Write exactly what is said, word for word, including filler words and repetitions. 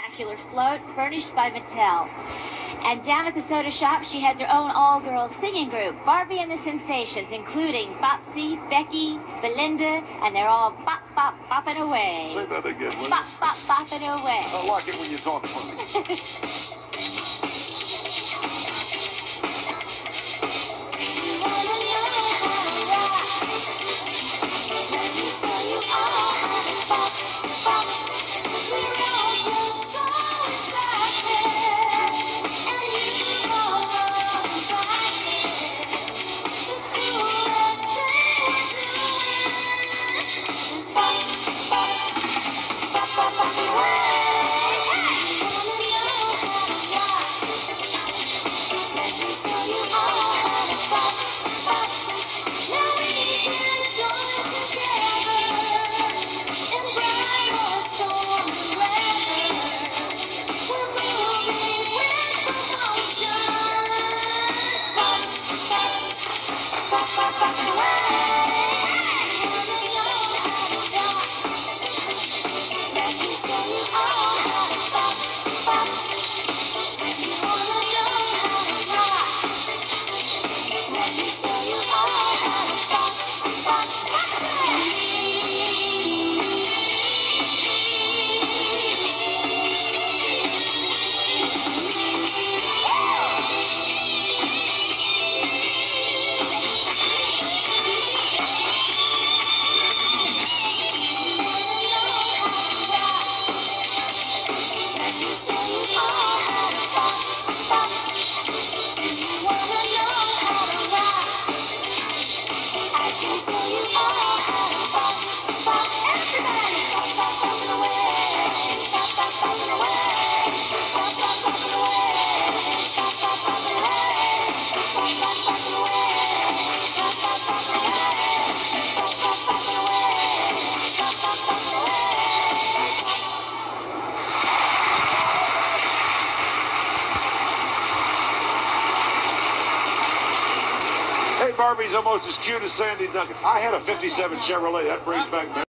Spectacular float furnished by Mattel. And down at the soda shop, she has her own all-girls singing group, Barbie and the Sensations, including Bopsy, Becky, Belinda, and they're all bop, bop, bopping away. Say that again, will you? Bop, bop, bopping away. I like it when you talk funny. Hey, Barbie's almost as cute as Sandy Duncan. I had a fifty-seven Chevrolet. That brings back memories.